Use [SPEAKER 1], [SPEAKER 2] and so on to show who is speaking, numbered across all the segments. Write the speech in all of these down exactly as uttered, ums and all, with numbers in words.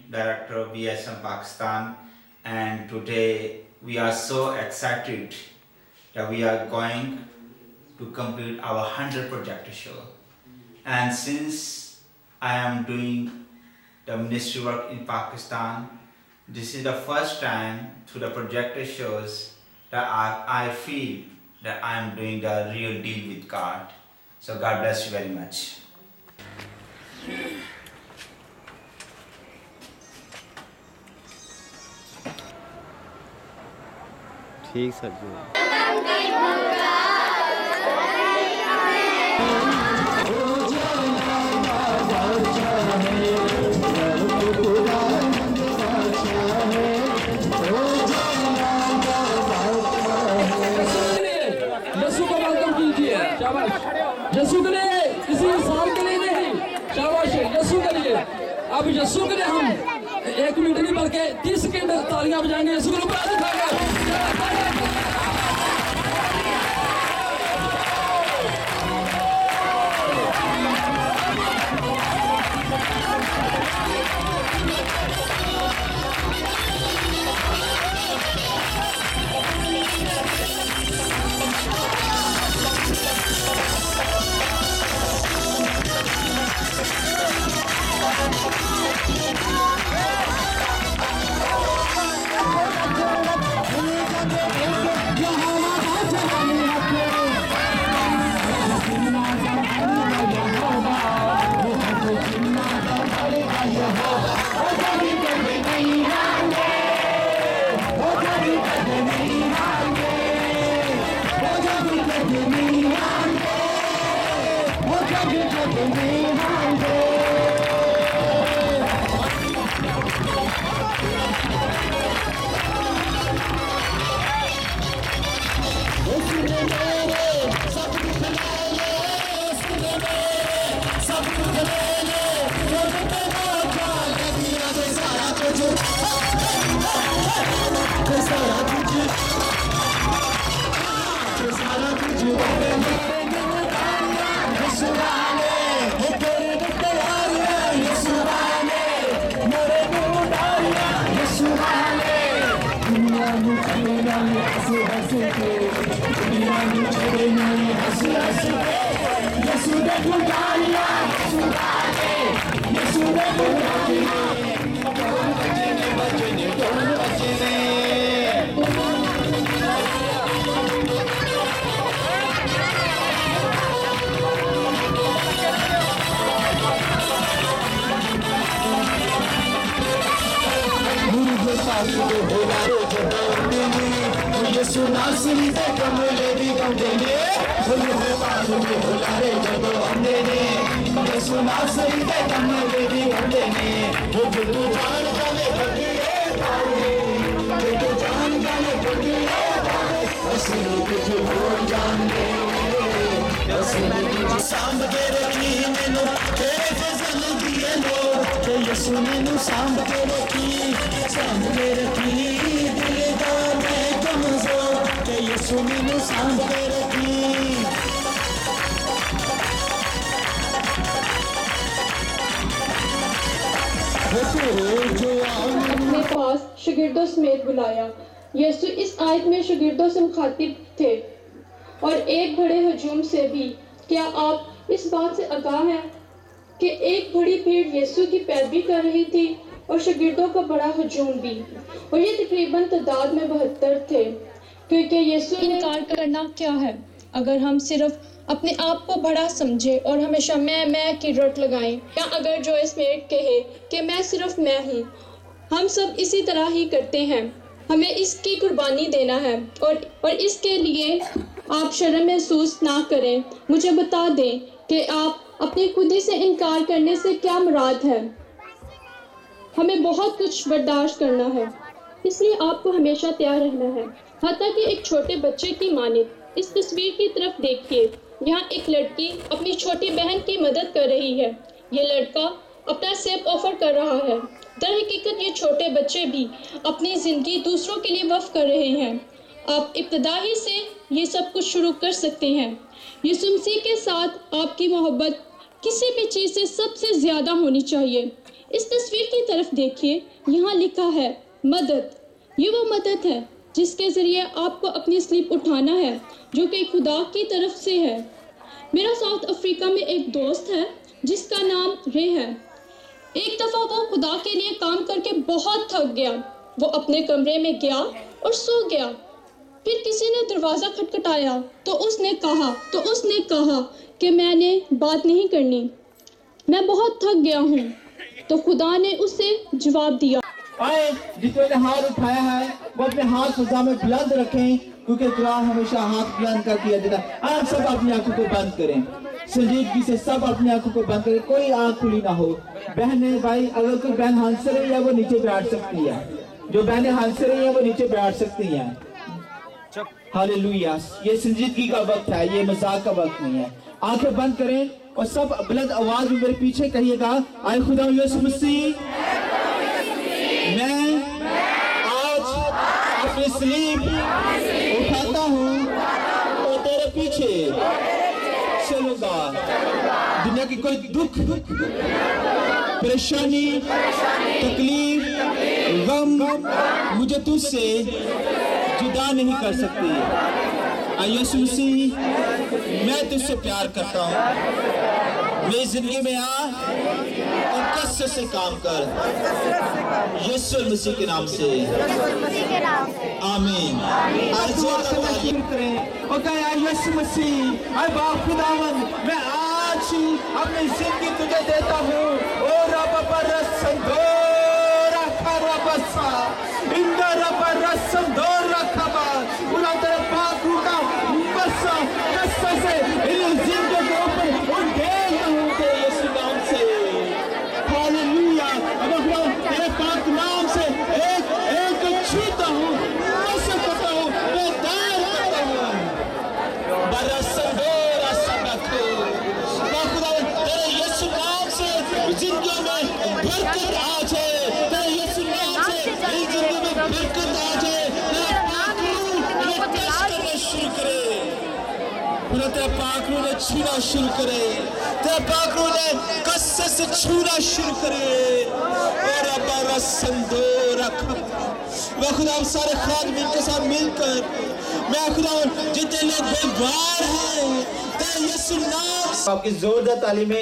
[SPEAKER 1] Director of B S M Pakistan, and today we are so excited that we are going to complete our one hundred projector show. And since I am doing the ministry work in Pakistan, this is the first time through the projector shows that I, I feel that I am doing the real deal with God. So God bless you very much.
[SPEAKER 2] ठीक sir ji
[SPEAKER 3] Yeshu को welcome कीजिए। यीशु के लिए किसी साल के लिए नहीं, शाबाश यीशु के लिए। अब यीशु के लिए हम एक मिनट नहीं बल्कि तीस सेकंड तालियां बजाएंगे यीशु को ऊपर दिखाकर।
[SPEAKER 4] अपने पास शागिर्दों समेत बुलाया। यीशु इस आयत में शागिर्दों से मुखातिब थे और एक बड़े हजूम से भी। क्या आप इस बात से आगाह हैं कि एक बड़ी भीड़ यीशु की पैरवी कर रही थी और शागिर्दों का बड़ा हजूम भी, और ये तकरीबन तादाद में बहत्तर थे, क्योंकि यीशु
[SPEAKER 5] इनकार करना क्या है अगर हम सिर्फ अपने आप को बड़ा समझे और हमेशा मैं मैं की रट लगाएं, या अगर जो स्मिथ कहे कि मैं सिर्फ मैं हूँ। हम सब इसी तरह ही करते हैं। हमें इसकी कुर्बानी देना है और और इसके लिए आप शर्म महसूस ना करें। मुझे बता दें कि आप अपनी खुदी से इनकार करने से क्या मुराद है। हमें बहुत कुछ बर्दाश्त करना है, इसलिए आपको हमेशा तैयार रहना है। हत्ता कि एक छोटे बच्चे की मानित। इस तस्वीर की तरफ देखिए। यहाँ एक लड़की अपनी छोटी बहन की मदद कर रही है। ये लड़का अपना सेब ऑफर कर रहा है। दर हकीकत ये छोटे बच्चे भी अपनी ज़िंदगी दूसरों के लिए वफ़ कर रहे हैं। आप इब्तदाई से ये सब कुछ शुरू कर सकते हैं। यीशु मसीह के साथ आपकी मोहब्बत किसी भी चीज़ से सबसे ज़्यादा होनी चाहिए। इस तस्वीर की तरफ देखिए, यहाँ लिखा है मदद। ये वो मदद है जिसके ज़रिए आपको अपनी स्लीप उठाना है, जो कि खुदा की तरफ से है। मेरा साउथ अफ्रीका में एक दोस्त है जिसका नाम रे है। एक दफ़ा वो खुदा के लिए काम करके बहुत थक गया। वो अपने कमरे में गया और सो गया। फिर किसी ने दरवाज़ा खटखटाया तो उसने कहा तो उसने कहा कि मैंने बात नहीं करनी, मैं बहुत थक गया हूँ। तो खुदा ने उसे जवाब दिया,
[SPEAKER 6] आए जिसने हाथ उठाया है वो अपने हाथ खुदा में बुलंद रखें, क्योंकि खुदा हमेशा हाथ बुलंद कर दिया देता है। आप सब अपनी आंखों को बंद करें, संजीदगी से सब अपनी आंखों को बंद करें, कोई आंख खुली ना हो। बहने भाई, अगर कोई बहन हंस रही है वो नीचे बैठ सकती है, जो बहनें हंस रही है वो नीचे बैठ सकती हैं। हालेलुया। ये संजीदगी का वक्त है, ये मजाक का वक्त नहीं है। आंखें बंद करें और सब बुलंद आवाज में मेरे पीछे कहिएगा, आए खुदा यीशु मसीह, मैं आज अपनी स्लीप उठाता हूँ और तेरे पीछे चलूंगा। दुनिया की कोई दुख, परेशानी, तकलीफ, गम मुझे तुझसे जुदा नहीं कर सकती। यीशु मसीह, मैं तुझसे प्यार करता हूँ। मेरी जिंदगी में आ और कसरत से काम कर, यीशु मसीह के नाम से, आमीन। आज शुरू करें और कहें, यीशु मसीह, अरे बाप खुदावन, मैं आज ही अपनी जिंदगी तुझे देता हूँ। और रब पर संदोरा खरा बसा, इंदर पर संदोरा खबा, पूरा तेरे पाक का बसा कसरत से इन जिंदगी के ऊपर उठेगा हूँ तेरे यीशु नाम से। हालेलुया। अब खुदा तेरे पाक नाम से एक एक छूता हूँ, कसरत करता हूँ, मैं दान करता हूँ। बरसंदोरा सबको खुदा तेरे यीशु नाम से जिंदगी में बरकत आ जाए, तेरे यीशु नाम से मेरी जिंदगी में बरकत आ जाए। तेरा पाक रूह मुझे टच करना शुरू करे, खुदा तेरा पाक रूह ने छूना शुरू करे, तेरा पाक रूह ने कसरत से छूना शुरू करे। और अब बरसंदोरा मैं खुदा हम सारे खादमीन के साथ मिलकर, मैं खुदा जितने लोग बीमार हैं तेरे यीशु नाम, आपकी जोरदार तालीमें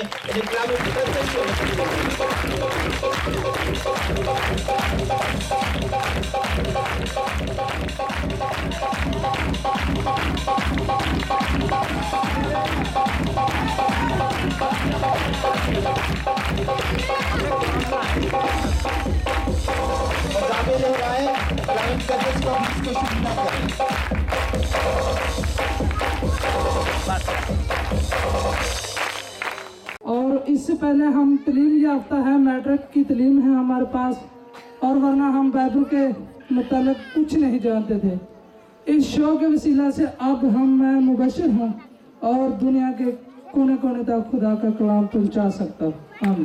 [SPEAKER 7] और इससे पहले हम तलीम याफ्ता है, मैट्रिक की तलीम है हमारे पास, और वरना हम बाइबल के मुतालिक कुछ नहीं जानते थे। इस शो के वसीला से अब हम मैं मुबशर हूँ और दुनिया के कोने कोने तक खुदा का कलाम पहुँचा सकता हूँ।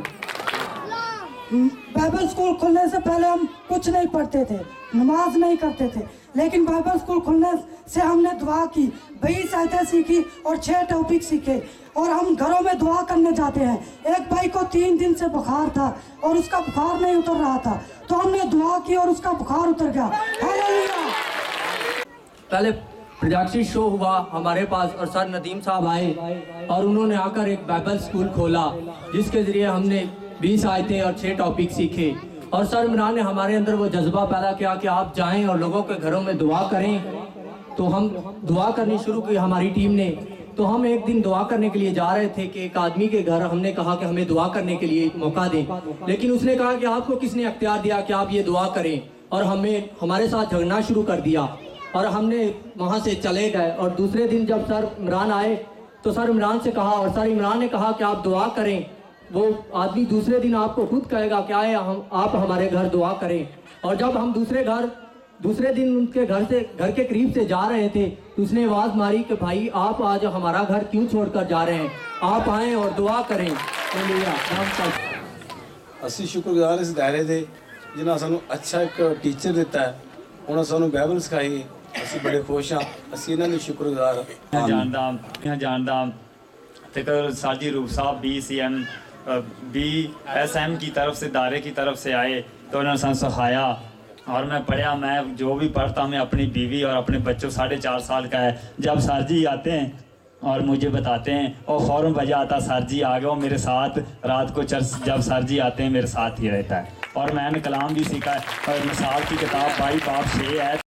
[SPEAKER 8] बाइबल स्कूल खुलने से पहले हम कुछ नहीं पढ़ते थे, नमाज नहीं करते थे, लेकिन बाइबल स्कूल खुलने से हमने दुआ की, बीस आयतें सीखी और छह टॉपिक सीखे, और हम घरों में दुआ करने जाते हैं। एक भाई को तीन दिन से बुखार था और उसका बुखार नहीं उतर रहा था, तो हमने दुआ की और उसका बुखार उतर गया। हालेलुया।
[SPEAKER 9] पहले प्रोजेक्शन शो हुआ हमारे पास और सर नदीम साहब आए और उन्होंने आकर एक बाइबल स्कूल खोला, जिसके ज़रिए हमने बीस आयतें और छह टॉपिक सीखे। और सर इमरान ने हमारे अंदर वो जज्बा पैदा किया कि आप जाएं और लोगों के घरों में दुआ करें। तो हम दुआ करनी शुरू की हमारी टीम ने। तो हम एक दिन दुआ करने के लिए जा रहे थे कि एक आदमी के घर हमने कहा कि हमें दुआ करने के लिए एक मौका दें, लेकिन उसने कहा कि आपको किसने अख्तियार दिया कि आप ये दुआ करें, और हमें हमारे साथ झगड़ना शुरू कर दिया और हमने वहाँ से चले गए। और दूसरे दिन जब सर इमरान आए तो सर इमरान से कहा, और सर इमरान ने कहा कि आप दुआ करें। वो आदमी दूसरे दिन आपको खुद कहेगा क्या है, हम आप हमारे घर दुआ करें। और जब हम दूसरे घर दूसरे दिन उनके घर से घर के करीब से जा रहे थे तो उसने आवाज़ मारी कि भाई आप आज हमारा घर क्यों छोड़कर जा रहे हैं, आप आएँ और दुआ करें।
[SPEAKER 10] ਅਸੀਂ ਸ਼ੁਕਰਗੁਜ਼ਾਰ ਇਸ ਦਾਇਰੇ ਦੇ ਜਿਨ੍ਹਾਂ ਸਾਨੂੰ ਅੱਛਾ ਇੱਕ ਟੀਚਰ ਦਿੱਤਾ ਹੈ, ਉਹਨਾਂ ਸਾਨੂੰ ਬਾਈਬਲ ਸਿਖਾਈ। ਅਸੀਂ ਬੜੇ ਖੁਸ਼ ਹਾਂ, ਅਸੀਂ ਇਹਨਾਂ ਦੇ ਸ਼ੁਕਰਗੁਜ਼ਾਰ ਹਾਂ।
[SPEAKER 11] ਜਾਣਦਾ ਮੈਂ ਜਾਣਦਾ ਤੇ ਸਾਜੀ Roop Sahib B C M B S M की तरफ से दायरे की तरफ से आए तो उन्होंने सन सिखाया और मैं पढ़ा। मैं जो भी पढ़ता मैं अपनी बीवी और अपने बच्चों, साढ़े चार साल का है, जब सर जी आते हैं और मुझे बताते हैं और फ़ौरन बजा आता सर जी आ गए, वो मेरे साथ रात को चर्च जब सर जी आते हैं मेरे साथ ही रहता है। और मैंने कलाम भी सीखा है और मिसाल की किताब बाई बाप छः है।